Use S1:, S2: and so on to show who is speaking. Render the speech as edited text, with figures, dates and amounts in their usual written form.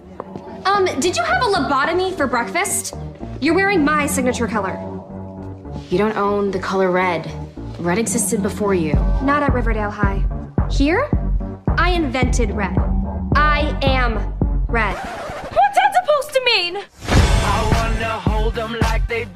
S1: Did you have a lobotomy for breakfast? You're wearing my signature color.
S2: You don't own the color red. Red existed before you.
S1: Not at Riverdale High. Here, I invented red. I am red.
S3: What's that supposed to mean?
S4: I wanna hold them like they